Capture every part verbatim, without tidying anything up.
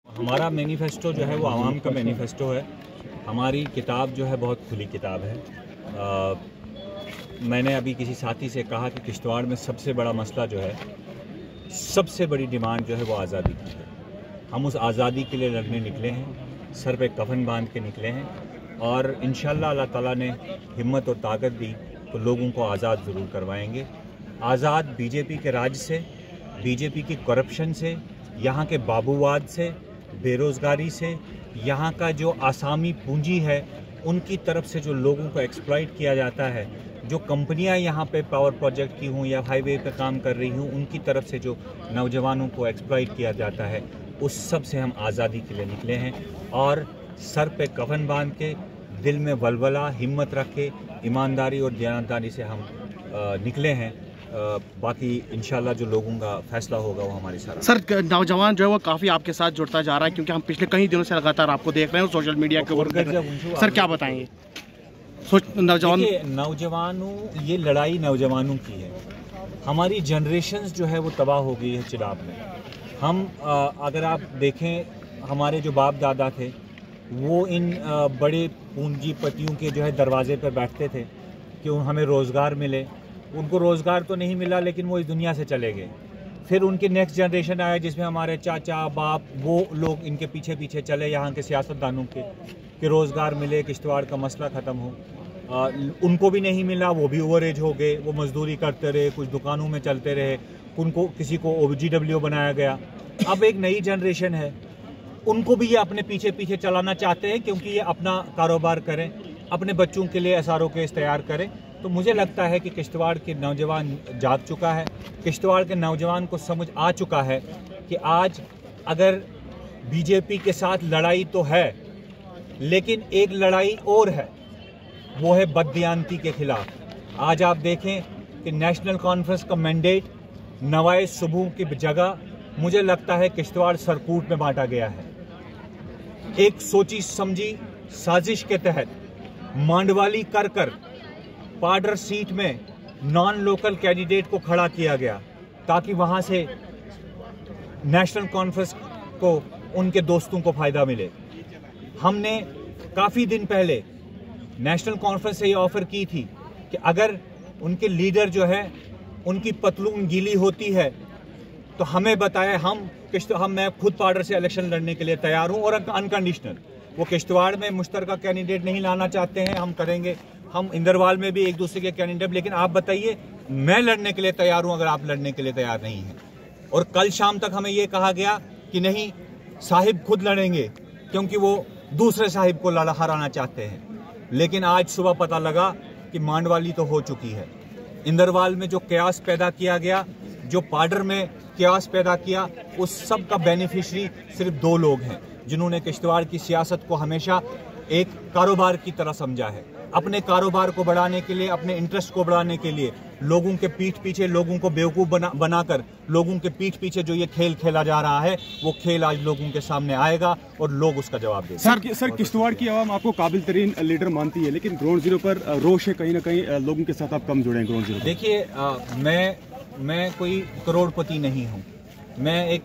हमारा मैनिफेस्टो जो है वो आवाम का मैनिफेस्टो है। हमारी किताब जो है बहुत खुली किताब है। आ, मैंने अभी किसी साथी से कहा कि किश्तवाड़ में सबसे बड़ा मसला जो है, सबसे बड़ी डिमांड जो है वो आज़ादी की है। हम उस आज़ादी के लिए लड़ने निकले हैं, सर पे कफन बांध के निकले हैं और इंशाअल्लाह अल्लाह ताला ने हिम्मत और ताकत दी तो लोगों को आज़ाद ज़रूर करवाएंगे। आज़ाद बीजेपी के राज से, बीजेपी की करप्शन से, यहाँ के बाबूवाद से, बेरोज़गारी से, यहाँ का जो आसामी पूंजी है उनकी तरफ से जो लोगों को एक्सप्लॉइट किया जाता है, जो कंपनियां यहाँ पे पावर प्रोजेक्ट की हों या हाईवे पे काम कर रही हों, उनकी तरफ से जो नौजवानों को एक्सप्लॉइट किया जाता है, उस सब से हम आज़ादी के लिए निकले हैं और सर पे कफन बांध के, दिल में वलवला, हिम्मत रख के, ईमानदारी और दयानतदारी से हम आ, निकले हैं। आ, बाकी इंशाल्लाह जो लोगों का फैसला होगा वो हमारे साथ। सर, नौजवान जो है वो काफ़ी आपके साथ जुड़ता जा रहा है, क्योंकि हम पिछले कई दिनों से लगातार आपको देख रहे हैं सोशल मीडिया के ऊपर। सर क्या बताएंगे? नौजवान नौजवानों ये लड़ाई नौजवानों की है। हमारी जनरेशन्स जो है वो तबाह हो गई है चिनाब में। हम आ, अगर आप देखें, हमारे जो बाप दादा थे वो इन आ, बड़े पूंजीपतियों के जो है दरवाजे पर बैठते थे कि हमें रोज़गार मिले। उनको रोज़गार तो नहीं मिला लेकिन वो इस दुनिया से चले गए। फिर उनके नेक्स्ट जनरेशन आया जिसमें हमारे चाचा बाप वो लोग इनके पीछे पीछे चले, यहाँ के सियासतदानों के, कि रोज़गार मिले, किश्तवाड़ का मसला ख़त्म हो। आ, उनको भी नहीं मिला, वो भी ओवर एज हो गए, वो मजदूरी करते रहे, कुछ दुकानों में चलते रहे, उनको किसी को ओ जी डब्ल्यू बनाया गया। अब एक नई जनरेशन है, उनको भी ये अपने पीछे पीछे चलाना चाहते हैं क्योंकि ये अपना कारोबार करें, अपने बच्चों के लिए एस आर ओ केस तैयार करें। तो मुझे लगता है कि किश्तवाड़ के नौजवान जाग चुका है, किश्तवाड़ के नौजवान को समझ आ चुका है कि आज अगर बीजेपी के साथ लड़ाई तो है, लेकिन एक लड़ाई और है, वो है बददियानती के खिलाफ। आज आप देखें कि नेशनल कॉन्फ्रेंस का मैंडेट नवाए सुबह की जगह मुझे लगता है किश्तवाड़ सरकूट में बांटा गया है। एक सोची समझी साजिश के तहत मांडवाली कर कर पाडर सीट में नॉन लोकल कैंडिडेट को खड़ा किया गया ताकि वहां से नेशनल कॉन्फ्रेंस को, उनके दोस्तों को फायदा मिले। हमने काफी दिन पहले नेशनल कॉन्फ्रेंस से ये ऑफर की थी कि अगर उनके लीडर जो है उनकी पतलून गीली होती है तो हमें बताएं, हम किश्त हम मैं खुद पाडर से इलेक्शन लड़ने के लिए तैयार हूं और अनकंडीशनल। वो किश्तवाड़ में मुश्तरका कैंडिडेट नहीं लाना चाहते हैं, हम करेंगे। हम इंदरवाल में भी एक दूसरे के कैंडिडेट, लेकिन आप बताइए, मैं लड़ने के लिए तैयार हूं अगर आप लड़ने के लिए तैयार नहीं हैं। और कल शाम तक हमें यह कहा गया कि नहीं, साहिब खुद लड़ेंगे क्योंकि वो दूसरे साहिब को लड़ा हराना चाहते हैं। लेकिन आज सुबह पता लगा कि मांडवाली तो हो चुकी है। इंदरवाल में जो कयास पैदा किया गया, जो पाडर में कयास पैदा किया, उस सब का बेनिफिशरी सिर्फ दो लोग हैं जिन्होंने किश्तवाड़ की सियासत को हमेशा एक कारोबार की तरह समझा है। अपने कारोबार को बढ़ाने के लिए, अपने इंटरेस्ट को बढ़ाने के लिए लोगों के पीठ पीछे, लोगों को बेवकूफ़ बना बनाकर लोगों के पीठ पीछे जो ये खेल खेला जा रहा है, वो खेल आज लोगों के सामने आएगा और लोग उसका जवाब देंगे। सर सर किश्तवाड़ की आवाम आपको काबिल तरीन लीडर मानती है, लेकिन ग्राउंड जीरो पर रोष है, कहीं ना कहीं लोगों के साथ आप कम जुड़े हैं ग्राउंड जीरो। देखिए, मैं मैं कोई करोड़पति नहीं हूँ, मैं एक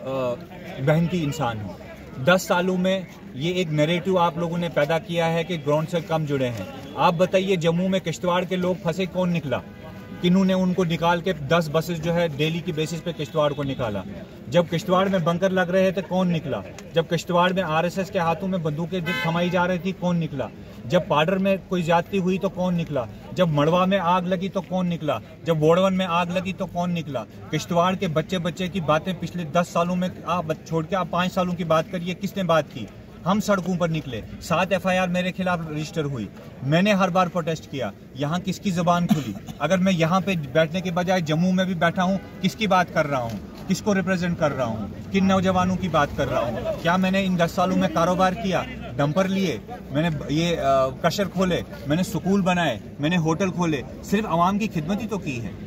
मेहनती इंसान हूँ। दस सालों में ये एक नैरेटिव आप लोगों ने पैदा किया है कि ग्राउंड से कम जुड़े हैं। आप बताइए, जम्मू में किश्तवाड़ के लोग फंसे, कौन निकला? किन्होंने उनको निकाल के दस बसेस जो है डेली की बेसिस पे किश्तवाड़ को निकाला। जब किश्तवाड़ में बंकर लग रहे थे, कौन निकला? जब किश्तवाड़ में आर एस एस के हाथों में बंदूकें थमाई जा रही थी, कौन निकला? जब पाडर में कोई ज्यादती हुई तो कौन निकला? जब मड़वा में आग लगी तो कौन निकला? जब वोड़वन में आग लगी तो कौन निकला? किश्तवाड़ के बच्चे बच्चे की बातें पिछले दस सालों में आप छोड़ के आप पाँच सालों की बात करिए, किसने बात की? हम सड़कों पर निकले, सात एफ आई आर मेरे खिलाफ रजिस्टर हुई, मैंने हर बार प्रोटेस्ट किया। यहाँ किसकी जुबान खुली? अगर मैं यहाँ पे बैठने के बजाय जम्मू में भी बैठा हूँ, किसकी बात कर रहा हूँ? किसको रिप्रेजेंट कर रहा हूँ? किन नौजवानों की बात कर रहा हूँ? क्या मैंने इन दस सालों में कारोबार किया? डंपर लिए, मैंने ये कशर खोले, मैंने स्कूल बनाए, मैंने होटल खोले, सिर्फ आवाम की खिदमत ही तो की है।